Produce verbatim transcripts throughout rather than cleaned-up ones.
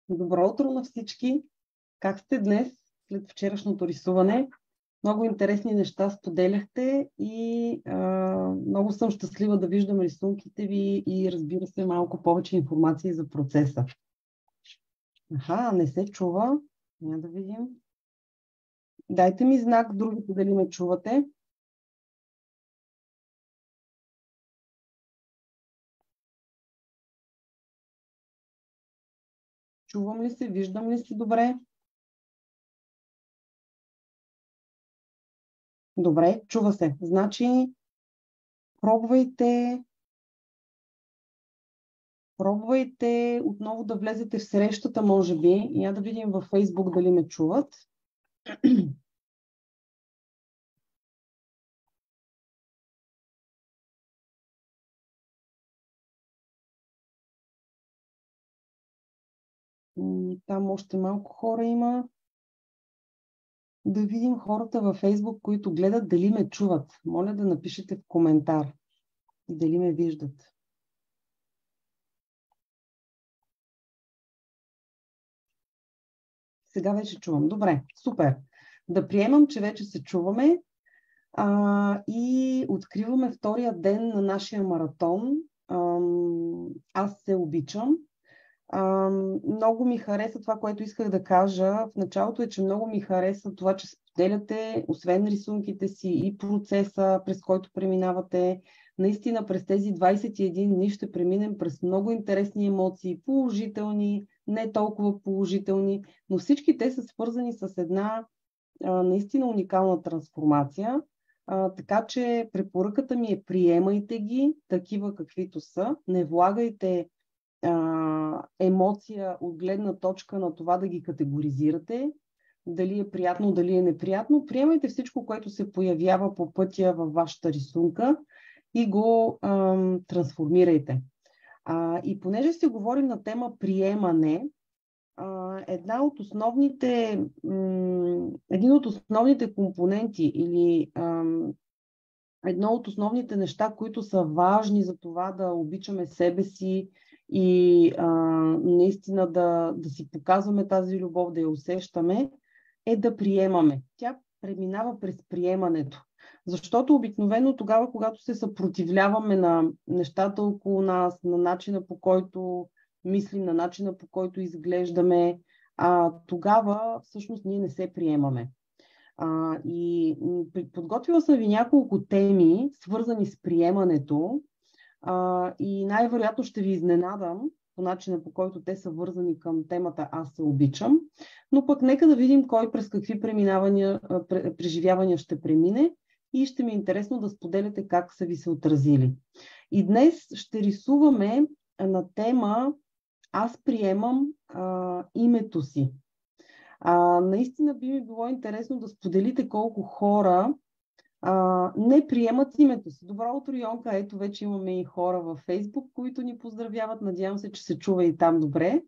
Добро утро на всички! Как сте днес след вчерашното рисуване? Много интересни неща споделяхте и а, много съм щастлива да виждам рисунките ви и разбира се малко повече информация за процеса. Аха, не се чува. Няма да видим. Дайте ми знак, другите дали ме чувате. Чувам ли се? Виждам ли се добре? Добре, чува се. Значи, пробвайте, пробвайте отново да влезете в срещата, може би. Я да видим във Facebook дали ме чуват. Там още малко хора има. Да видим хората във Фейсбук, които гледат, дали ме чуват. Моля да напишете в коментар и дали ме виждат. Сега вече чувам. Добре, супер. Да приемам, че вече се чуваме а, и откриваме втория ден на нашия маратон. А, аз се обичам. Uh, много ми хареса това, което исках да кажа в началото, е, че много ми хареса това, че споделяте, освен рисунките си, и процеса, през който преминавате. Наистина през тези двайсет и един дни ще преминем през много интересни емоции, положителни, не толкова положителни, но всички те са свързани с една uh, наистина уникална трансформация. Uh, така че препоръката ми е: приемайте ги такива каквито са, не влагайте емоция от гледна точка на това да ги категоризирате, дали е приятно, дали е неприятно. Приемайте всичко, което се появява по пътя във вашата рисунка и го ам, трансформирайте. А, и понеже се говори на тема приемане, а, една от основните, м, един от основните компоненти или ам, едно от основните неща, които са важни за това да обичаме себе си и а, наистина да, да си показваме тази любов, да я усещаме, е да приемаме. Тя преминава през приемането. Защото обикновено тогава, когато се съпротивляваме на нещата около нас, на начина по който мислим, на начина по който изглеждаме, а, тогава всъщност ние не се приемаме. А, и подготвила съм ви няколко теми, свързани с приемането, а, и най-вероятно ще ви изненадам по начина, по който те са вързани към темата "Аз се обичам", но пък нека да видим кой през какви преминавания, преживявания ще премине и ще ми е интересно да споделяте как са ви се отразили. И днес ще рисуваме на тема "Аз приемам а, името си". А, наистина би ми било интересно да споделите колко хора а, не приемат името си. Добро утро, Йонка! Ето, вече имаме и хора във Фейсбук, които ни поздравяват. Надявам се, че се чува и там добре.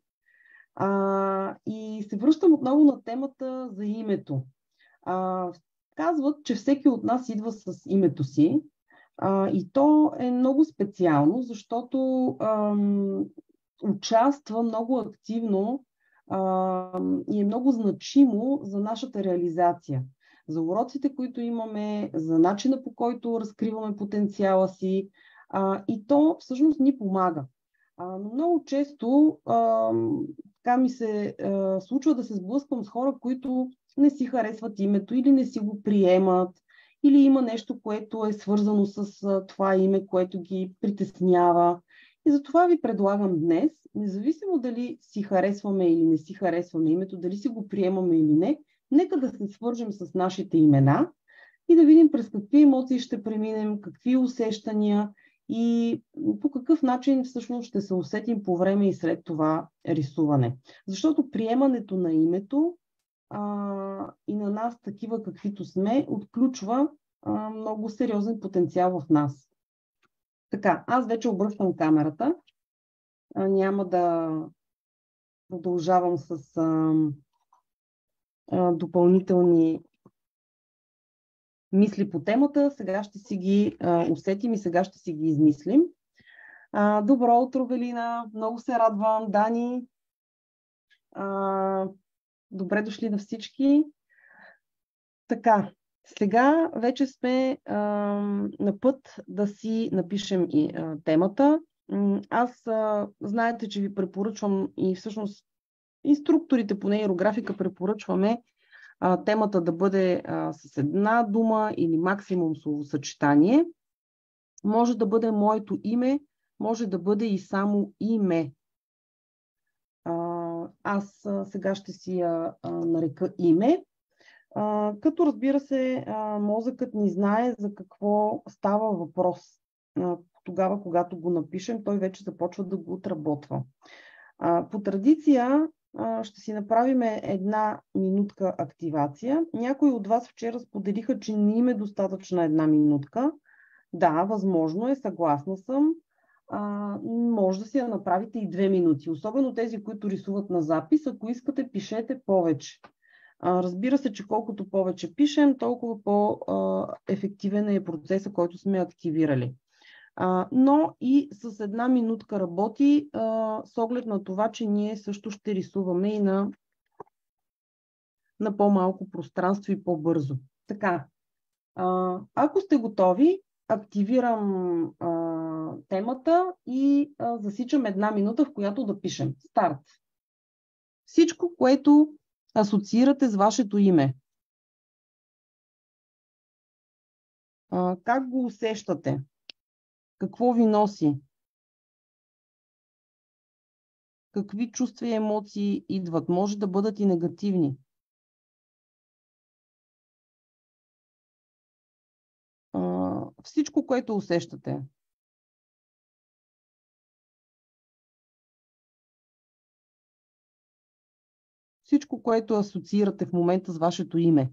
А, и се връщам отново на темата за името. А, казват, че всеки от нас идва с името си. А, и то е много специално, защото ам, участва много активно Uh, и е много значимо за нашата реализация, за уроците, които имаме, за начина, по който разкриваме потенциала си, uh, и то всъщност ни помага. Uh, но много често uh, така ми се uh, случва да се сблъсквам с хора, които не си харесват името или не си го приемат, или има нещо, което е свързано с uh, това име, което ги притеснява. И затова ви предлагам днес, независимо дали си харесваме или не си харесваме името, дали си го приемаме или не, нека да се свържем с нашите имена и да видим през какви емоции ще преминем, какви усещания и по какъв начин всъщност ще се усетим по време и след това рисуване. Защото приемането на името а, и на нас такива каквито сме отключва а, много сериозен потенциал в нас. Така, аз вече обръщам камерата. А, няма да продължавам с а, а, допълнителни мисли по темата. Сега ще си ги а, усетим и сега ще си ги измислим. А, добро утро, Велина! Много се радвам. Дани, А, добре дошли на всички. Така, сега вече сме а, на път да си напишем и а, темата. Аз а, знаете, че ви препоръчвам и всъщност инструкторите по нейрографика препоръчваме а, темата да бъде а, с една дума или максимум словосъчетание. Може да бъде моето име, може да бъде и само име. А, аз а, сега ще си я а, нарека име. А, като разбира се, а, мозъкът ни знае за какво става въпрос. А, тогава, когато го напишем, той вече започва да го отработва. А, по традиция а, ще си направим една минутка активация. Някои от вас вчера споделиха, че не им е достатъчна една минутка. Да, възможно е, съгласна съм. А, може да си я направите и две минути. Особено тези, които рисуват на запис. Ако искате, пишете повече. А, разбира се, че колкото повече пишем, толкова по-ефективен е процесът, който сме активирали. А, но и с една минутка работи, а, с оглед на това, че ние също ще рисуваме и на, на по-малко пространство и по-бързо. Така, а, ако сте готови, активирам а, темата и а, засичам една минута, в която да пишем. Старт. Всичко, което асоциирате с вашето име. А, как го усещате? Какво ви носи? Какви чувства и емоции идват? Може да бъдат и негативни. А, всичко, което усещате. Всичко, което асоциирате в момента с вашето име.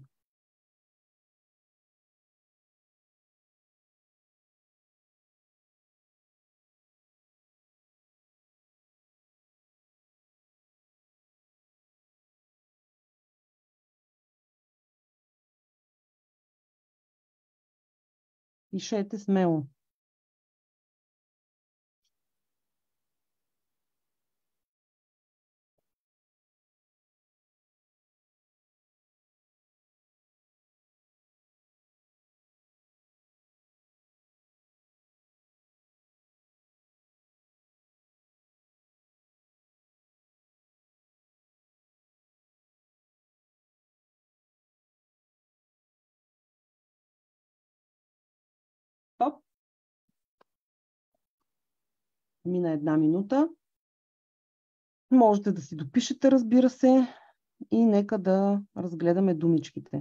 Пишете смело. Стоп. Мина една минута. Можете да си допишете, разбира се, и нека да разгледаме думичките.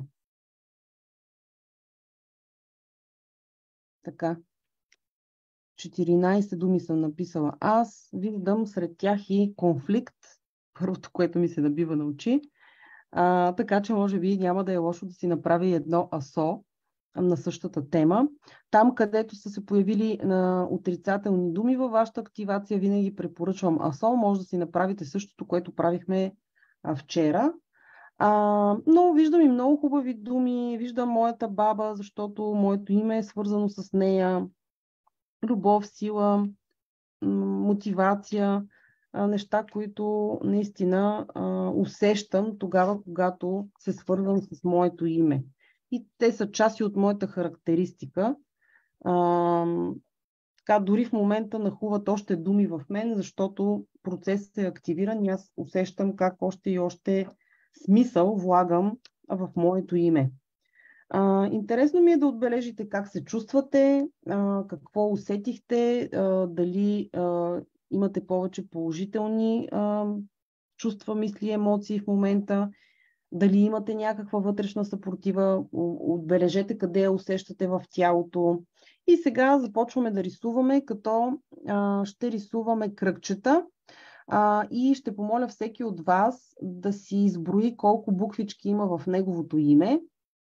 Така. четиринайсет думи съм написала аз. Виждам сред тях и конфликт. Първото, което ми се набива на очи. А, така че може би няма да е лошо да си направи едно асо на същата тема. Там, където са се появили а, отрицателни думи във вашата активация, винаги препоръчвам асо. Може да си направите същото, което правихме а, вчера. А, но виждам и много хубави думи. Виждам моята баба, защото моето име е свързано с нея. Любов, сила, мотивация, неща, които наистина а, усещам тогава, когато се свързвам с моето име. И те са части от моята характеристика. А, така, дори в момента нахуват още думи в мен, защото процесът е активиран и аз усещам как още и още смисъл влагам в моето име. А, интересно ми е да отбележите как се чувствате, а, какво усетихте, а, дали а, имате повече положителни а, чувства, мисли, емоции в момента, дали имате някаква вътрешна съпротива, отбележете къде я усещате в тялото. И сега започваме да рисуваме, като а, ще рисуваме кръгчета а, и ще помоля всеки от вас да си изброи колко буквички има в неговото име.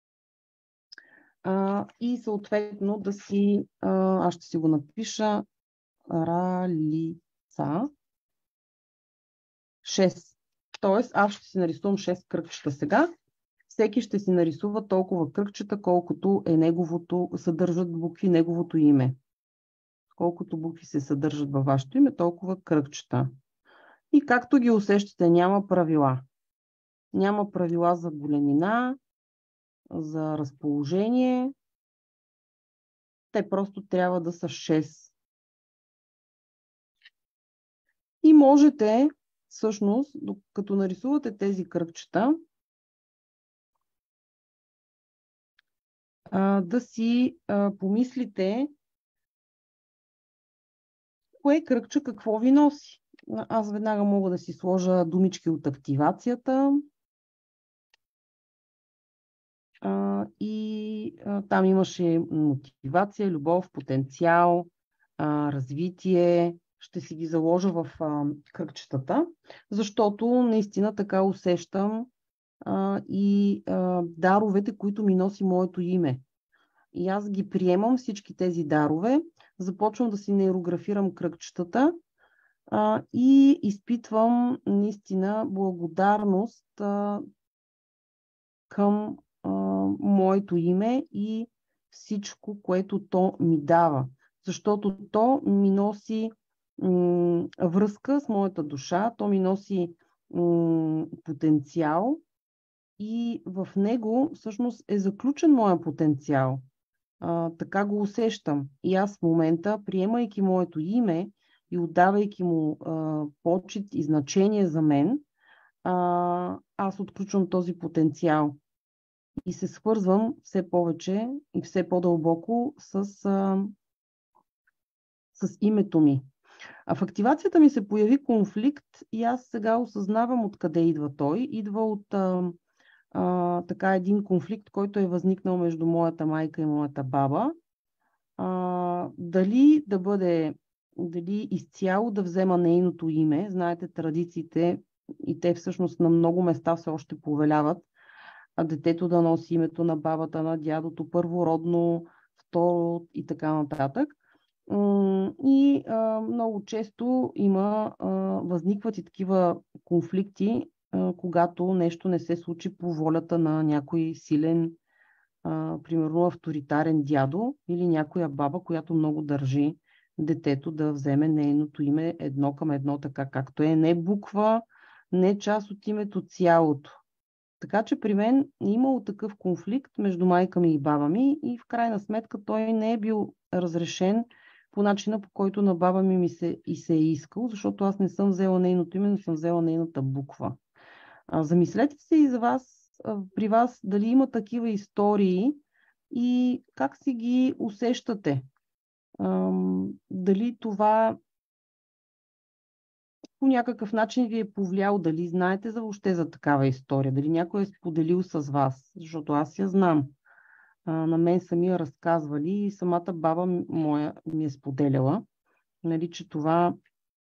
Uh, и съответно да си, uh, аз ще си го напиша, Ралица шест. Тоест аз ще си нарисувам шест кръгчета сега. Всеки ще си нарисува толкова кръгчета, колкото е неговото, съдържат букви неговото име. Колкото букви се съдържат във вашето име, толкова кръгчета. И както ги усещате, няма правила. Няма правила за големина, за разположение. Те просто трябва да са шест. И можете, всъщност, като нарисувате тези кръгчета, да си помислите кое кръгче какво ви носи. Аз веднага мога да си сложа думички от активацията. А, и а, там имаше мотивация, любов, потенциал, а, развитие. Ще си ги заложа в а, кръгчетата, защото наистина така усещам а, и а, даровете, които ми носи моето име. И аз ги приемам всички тези дарове, започвам да си нейрографирам кръгчетата а, и изпитвам наистина благодарност а, към а, моето име и всичко, което то ми дава. Защото то ми носи м- връзка с моята душа, то ми носи м- потенциал и в него всъщност е заключен моя потенциал. А, така го усещам. И аз в момента, приемайки моето име и отдавайки му а, почит и значение за мен, а, аз отключвам този потенциал и се свързвам все повече и все по-дълбоко с, а, с името ми. А в активацията ми се появи конфликт и аз сега осъзнавам откъде идва той. Идва от а, а, така един конфликт, който е възникнал между моята майка и моята баба. А, дали да бъде, дали изцяло да взема нейното име. Знаете, традициите и те всъщност на много места все още повеляват а детето да носи името на бабата, на дядото, първородно, второ и така нататък. И а, много често има, а, възникват и такива конфликти, а, когато нещо не се случи по волята на някой силен, а, примерно авторитарен дядо или някоя баба, която много държи детето да вземе нейното име едно към едно, така както е. Не буква, не част от името, цялото. Така че при мен е имало такъв конфликт между майка ми и баба ми и в крайна сметка той не е бил разрешен по начина, по който на баба ми, ми се, и се е искал, защото аз не съм взела нейното име, но съм взела нейната буква. А, замислете се и за вас, а, при вас, дали има такива истории и как си ги усещате. Ам, дали това по някакъв начин ви е повлиял, дали знаете за въобще за такава история, дали някой е споделил с вас, защото аз я знам. А, на мен са ми я разказвали и самата баба моя ми е споделяла, нали, че това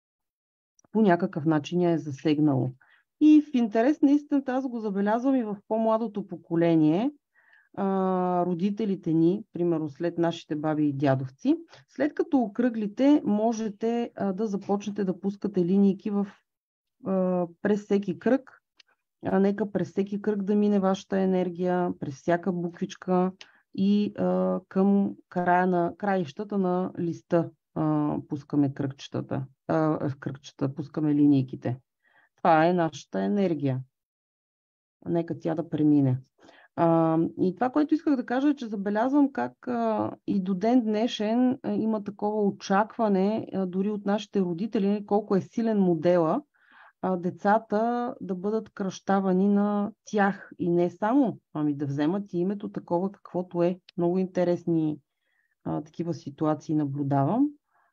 по някакъв начин я е засегнало. И в интерес на истината аз го забелязвам и в по-младото поколение, а, родителите ни, примерно след нашите баби и дядовци, след като окръглите, можете а, да започнете да пускате линийки в през всеки кръг. А, нека през всеки кръг да мине вашата енергия, през всяка буквичка и а, към края на краищата на листа а, пускаме кръгчетата, а, кръгчета, пускаме линейките. Това е нашата енергия. Нека тя да премине. А, и това, което исках да кажа, е, че забелязвам как а, и до ден днешен а, има такова очакване, а, дори от нашите родители, колко е силен модела, а, децата да бъдат кръщавани на тях. И не само, ами да вземат и името такова, каквото е. Много интересни а, такива ситуации наблюдавам.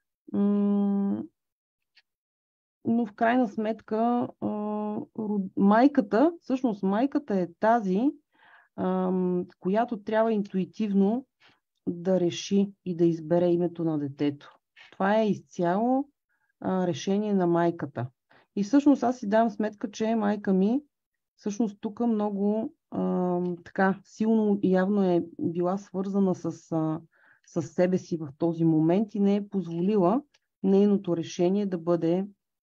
М- но в крайна сметка а, род... майката, всъщност майката е тази, а, която трябва интуитивно да реши и да избере името на детето. Това е изцяло а, решение на майката. И всъщност аз си давам сметка, че майка ми всъщност тук много а, така силно и явно е била свързана с, а, с себе си в този момент и не е позволила нейното решение да бъде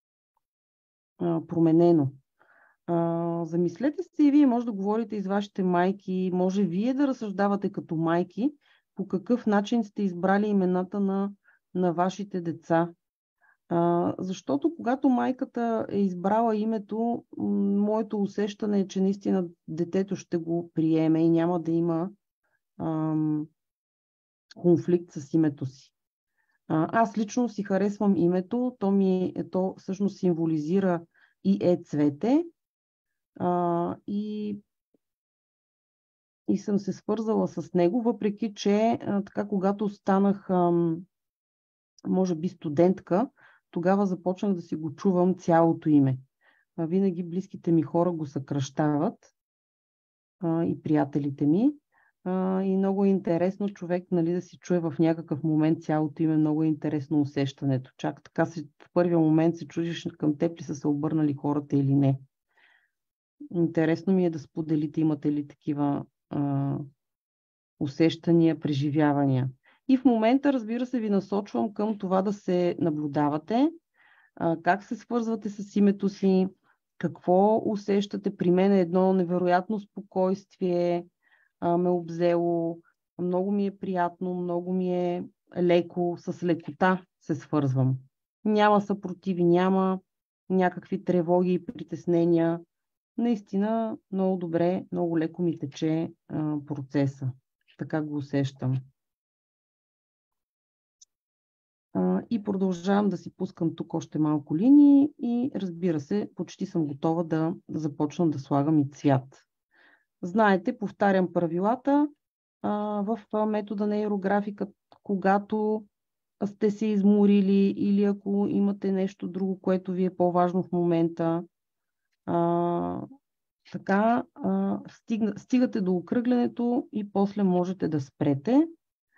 а, променено. А, замислете се и вие, може да говорите и с вашите майки, може вие да разсъждавате като майки, по какъв начин сте избрали имената на, на вашите деца. А, защото когато майката е избрала името, м, моето усещане е, че наистина детето ще го приеме и няма да има ам, конфликт с името си. А, аз лично си харесвам името, то, ми, то всъщност символизира и е цвете а, и, и съм се свързала с него, въпреки че а, така когато станах ам, може би студентка, тогава започнах да си го чувам цялото име. А, винаги близките ми хора го съкръщават а, и приятелите ми. А, и много е интересно човек, нали, да си чуе в някакъв момент цялото име. Много е интересно усещането. Чак така си, в първия момент се чудиш към теб ли са се обърнали хората или не. Интересно ми е да споделите, имате ли такива а, усещания, преживявания. И в момента, разбира се, ви насочвам към това да се наблюдавате, а, как се свързвате с името си, какво усещате. При мен е едно невероятно спокойствие, а, ме обзело, много ми е приятно, много ми е леко, с лекота се свързвам. Няма съпротиви, няма някакви тревоги и притеснения. Наистина много добре, много леко ми тече а, процеса. Така го усещам. А, и продължавам да си пускам тук още малко линии и разбира се, почти съм готова да започна да слагам и цвят. Знаете, повтарям правилата а, в метода на аерографика, когато сте се изморили или ако имате нещо друго, което ви е по-важно в момента. А, така а, стигна, стигате до окръглянето и после можете да спрете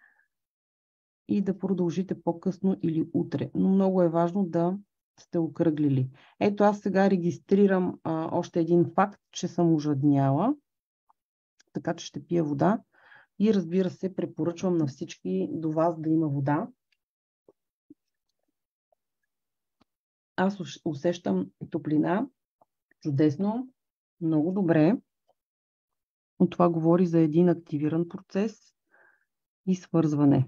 и да продължите по-късно или утре. Но много е важно да сте окръглили. Ето аз сега регистрирам а, още един факт, че съм ожадняла, така че ще пия вода и разбира се препоръчвам на всички до вас да има вода. Аз усещам топлина, чудесно, много добре. Но това говори за един активиран процес и свързване.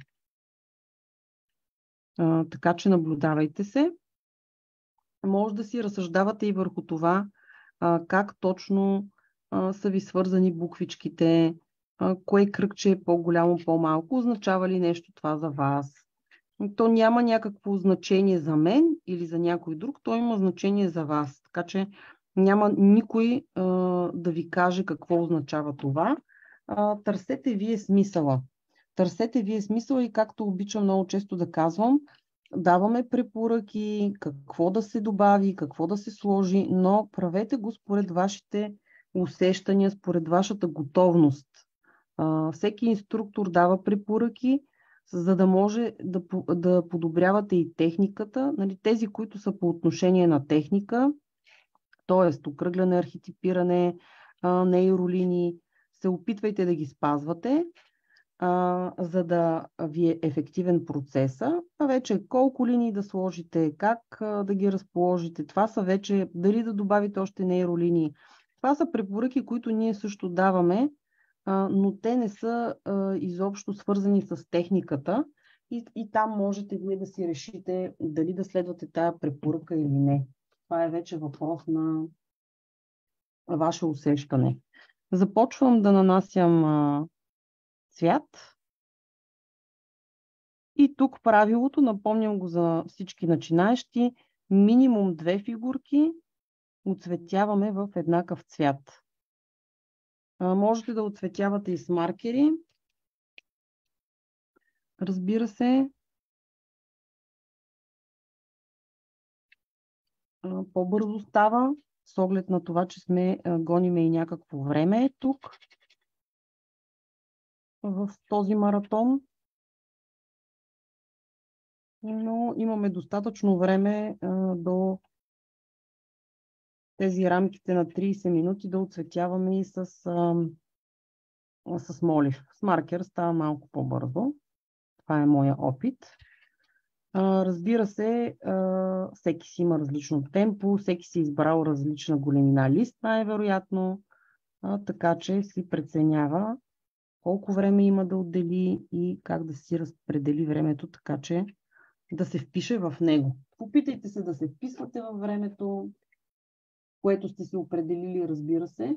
А, така че наблюдавайте се. Може да си разсъждавате и върху това а, как точно а, са ви свързани буквичките, а, кое кръгче е по-голямо, по-малко, означава ли нещо това за вас. То няма някакво значение за мен или за някой друг, то има значение за вас. Така че няма никой а, да ви каже какво означава това. А, търсете вие смисъла. Търсете вие смисъла и както обичам много често да казвам, даваме препоръки, какво да се добави, какво да се сложи, но правете го според вашите усещания, според вашата готовност. А, всеки инструктор дава препоръки, за да може да, да подобрявате и техниката. Нали, тези, които са по отношение на техника, т.е. окръгляне, архетипиране, а, нейролинии, се опитвайте да ги спазвате, а, за да ви е ефективен процеса. А вече колко линии да сложите, как а, да ги разположите, това са вече, дали да добавите още нейролинии. Това са препоръки, които ние също даваме, а, но те не са а, изобщо свързани с техниката и, и там можете вие да си решите дали да следвате тая препоръка или не. Това е вече въпрос на ваше усещане. Започвам да нанасям а, цвят. И тук правилото, напомням го за всички начинаещи, минимум две фигурки оцветяваме в еднакъв цвят. А, можете да оцветявате и с маркери. Разбира се, по-бързо става, с оглед на това, че сме гониме и някакво време тук в този маратон. Но имаме достатъчно време а, до тези рамките на трийсет минути да оцветяваме и с, а, с молив. С маркер става малко по-бързо. Това е моя опит. А, разбира се, а, всеки си има различно темпо, всеки си избрал различна големина лист, най-вероятно, а, така че си преценява колко време има да отдели и как да си разпредели времето, така че да се впише в него. Попитайте се да се вписвате във времето, което сте си определили, разбира се.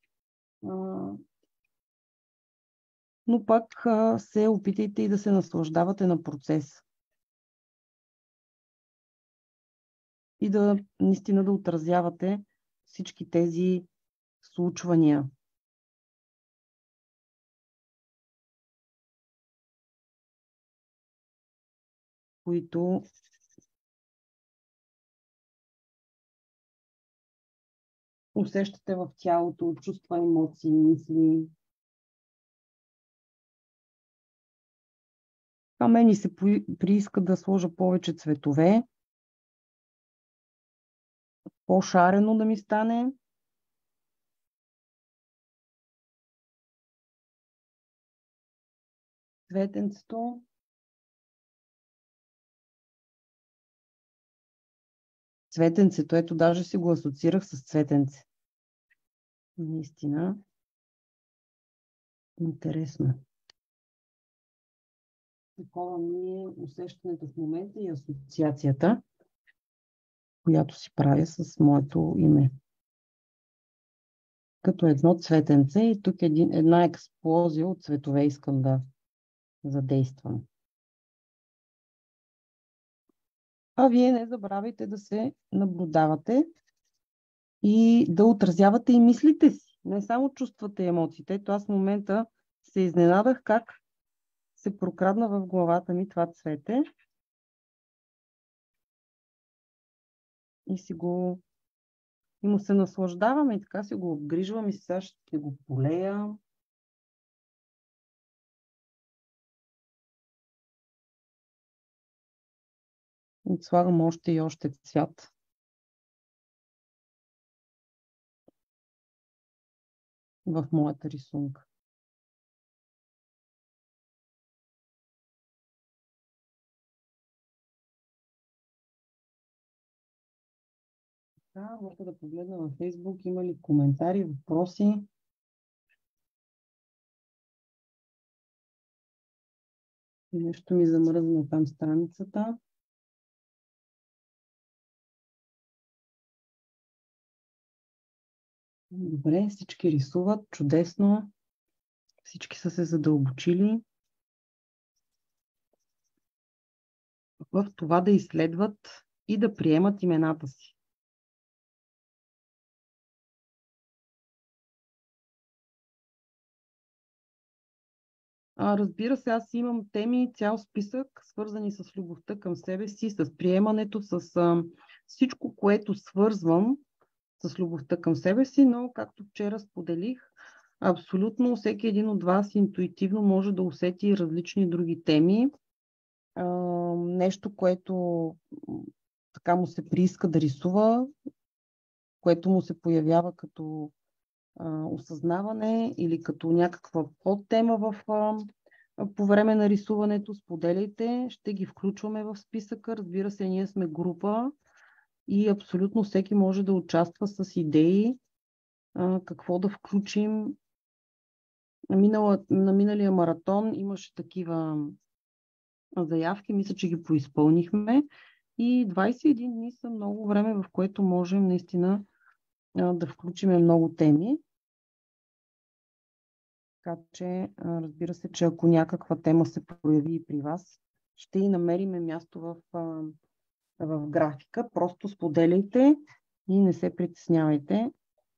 Но пак се опитайте и да се наслаждавате на процеса. И да наистина да отразявате всички тези случвания. Които усещате в тялото, чувства, емоции, мисли. А мен ми се прииска да сложа повече цветове. По-шарено да ми стане. Цветенцето. Цветенцето, ето даже си го асоциирах с цветенце. Наистина. Интересно. Такова ми е усещането в момента и асоциацията, която си правя с моето име. Като едно цветенце и тук един, една експлозия от цветове искам да задействам. А вие не забравяйте да се наблюдавате и да отразявате и мислите си. Не само чувствате и емоциите. Ето аз в момента се изненадах как се прокрадна в главата ми това цвете. И си го... И му се наслаждавам и така си го обгрижвам и сега ще го полея. И слагам още и още цвят. В моята рисунка. Да, мога да погледна във Фейсбук, има ли коментари, въпроси. Нещо ми замръзна там страницата. Добре, всички рисуват, чудесно. Всички са се задълбочили в това да изследват и да приемат имената си. А, разбира се, аз имам теми, цял списък, свързани с любовта към себе си, с приемането, с а, всичко, което свързвам с любовта към себе си, но както вчера споделих, абсолютно всеки един от вас интуитивно може да усети различни други теми. А, нещо, което така му се прииска да рисува, което му се появява като а, осъзнаване или като някаква подтема в, а, по време на рисуването, споделяйте, ще ги включваме в списъка. Разбира се, ние сме група и абсолютно всеки може да участва с идеи, а, какво да включим. Минала, на миналия маратон имаше такива заявки, мисля, че ги поизпълнихме и двайсет и един дни са много време, в което можем наистина а, да включим много теми. Така че, а, разбира се, че ако някаква тема се прояви и при вас, ще и намериме място в, а, в графика. Просто споделяйте и не се притеснявайте.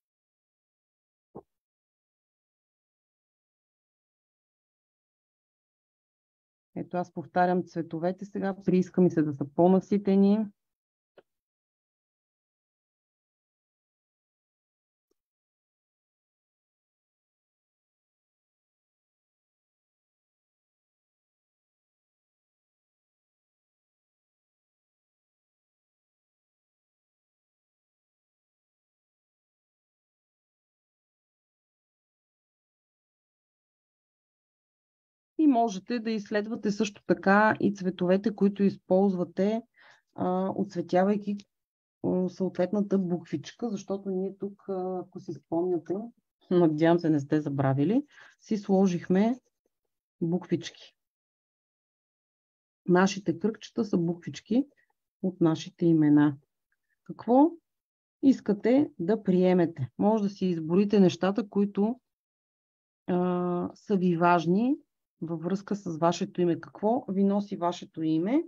Ето аз повтарям цветовете сега, прииска ми се да са по-наситени. И можете да изследвате също така и цветовете, които използвате, а, оцветявайки а, съответната буквичка, защото ние тук, ако си спомняте, надявам се не сте забравили, си сложихме буквички. Нашите кръгчета са буквички, от нашите имена. Какво искате да приемете? Може да си изборите нещата, които а, са ви важни във връзка с вашето име. Какво ви носи вашето име?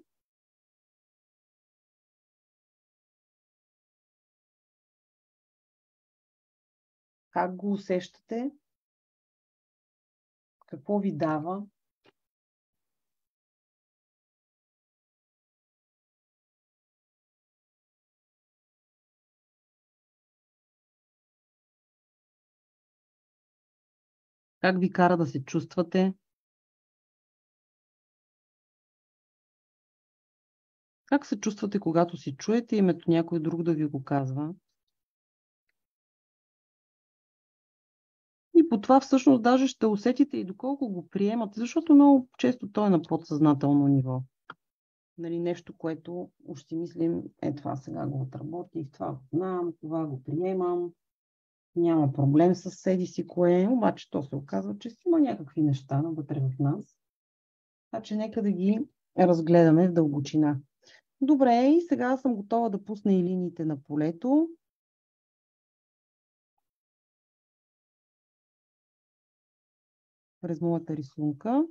Как го усещате? Какво ви дава? Как ви кара да се чувствате? Как се чувствате, когато си чуете името някой друг да ви го казва? И по това всъщност даже ще усетите и доколко го приемате, защото много често то е на подсъзнателно ниво. Нали, нещо, което уж си мислим, е това сега го отработих, това го знам, това го приемам, няма проблем с седи си кое, обаче то се оказва, че си има някакви неща навътре в нас. Така че нека да ги разгледаме в дълбочина. Добре, и сега съм готова да пусна и линиите на полето. През моята рисунка.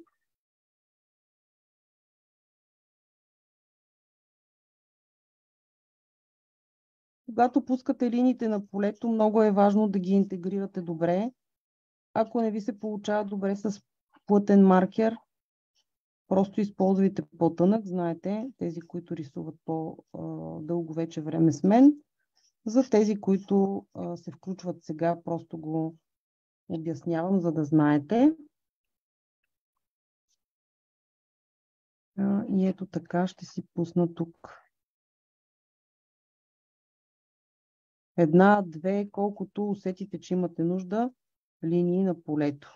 Когато пускате линиите на полето, много е важно да ги интегрирате добре. Ако не ви се получава добре с плътен маркер, просто използвайте по-тънък. Знаете, тези, които рисуват по-дълго вече време с мен. За тези, които се включват сега, просто го обяснявам, за да знаете. И ето така ще си пусна тук. Една, две, колкото усетите, че имате нужда, линии на полето.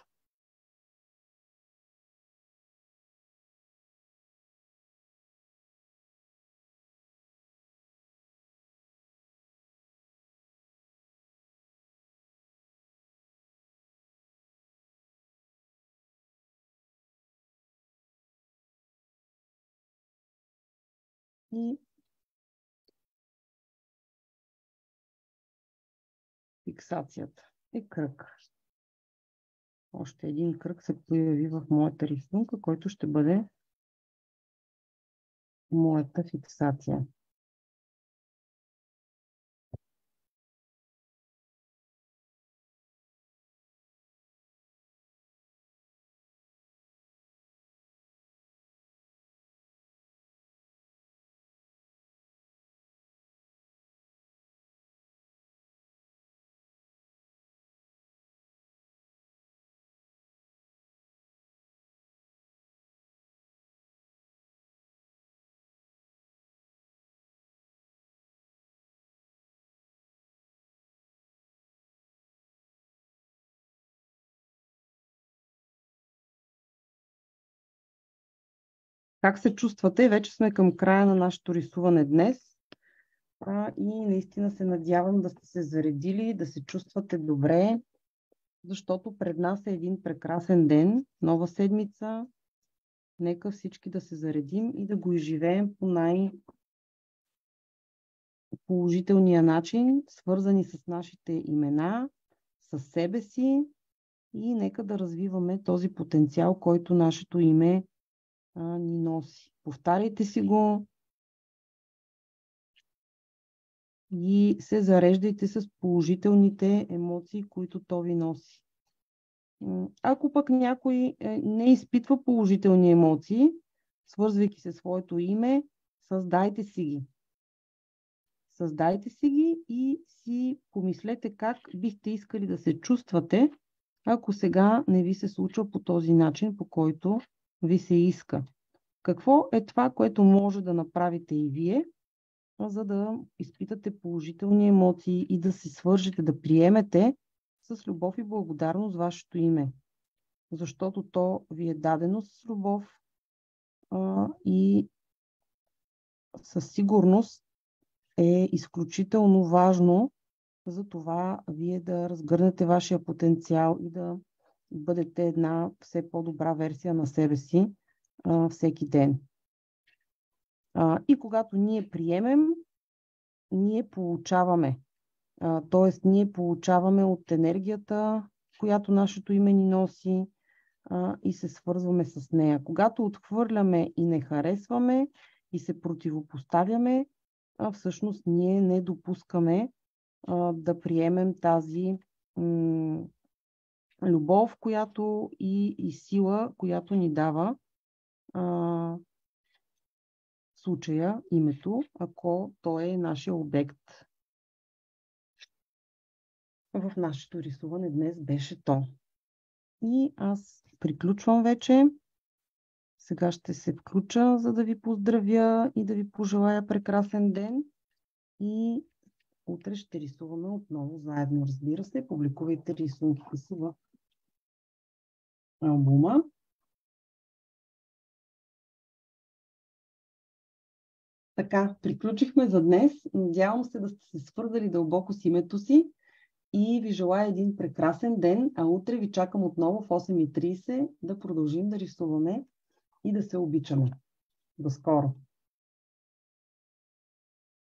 И фиксацията е кръг. Още един кръг се появи в моята рисунка, който ще бъде моята фиксация. Как се чувствате? Вече сме към края на нашето рисуване днес. А, и наистина се надявам да сте се заредили, да се чувствате добре, защото пред нас е един прекрасен ден, нова седмица. Нека всички да се заредим и да го изживеем по най-положителния начин, свързани с нашите имена, с себе си, и нека да развиваме този потенциал, който нашето име а, ни носи. Повтаряйте си го и се зареждайте с положителните емоции, които то ви носи. Ако пък някой не изпитва положителни емоции, свързвайки се своето име, създайте си ги. Създайте си ги и си помислете как бихте искали да се чувствате, ако сега не ви се случва по този начин, по който ви се иска. Какво е това, което може да направите и вие, за да изпитате положителни емоции и да се свържете, да приемете с любов и благодарност вашето име? Защото то ви е дадено с любов а, и със сигурност е изключително важно за това вие да разгърнете вашия потенциал и да бъдете една все по-добра версия на себе си а, всеки ден. А, и когато ние приемем, ние получаваме. А, тоест, ние получаваме от енергията, която нашето име ни носи, а, и се свързваме с нея. Когато отхвърляме и не харесваме и се противопоставяме, а, всъщност ние не допускаме а, да приемем тази м- любов, която и, и сила, която ни дава а, в случая името, ако той е нашия обект. В нашето рисуване днес беше то. И аз приключвам вече. Сега ще се включа, за да ви поздравя и да ви пожелая прекрасен ден. И утре ще рисуваме отново заедно, разбира се. Публикувайте рисунките си в албума. Така, приключихме за днес. Надявам се да сте се свързали дълбоко с името си и ви желая един прекрасен ден, а утре ви чакам отново в осем и трийсет да продължим да рисуваме и да се обичаме. До скоро!